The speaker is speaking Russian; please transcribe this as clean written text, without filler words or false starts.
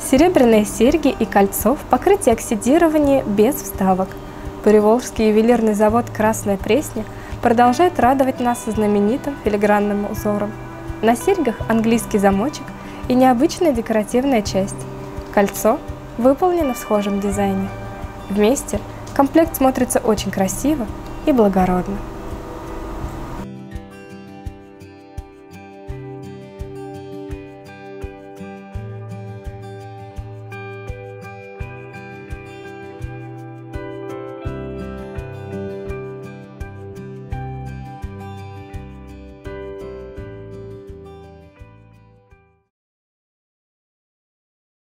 Серебряные серьги и кольцо в покрытии оксидирования без вставок. Приволжский ювелирный завод «Красная Пресня» продолжает радовать нас знаменитым филигранным узором. На серьгах английский замочек и необычная декоративная часть. Кольцо выполнено в схожем дизайне. Вместе комплект смотрится очень красиво и благородно.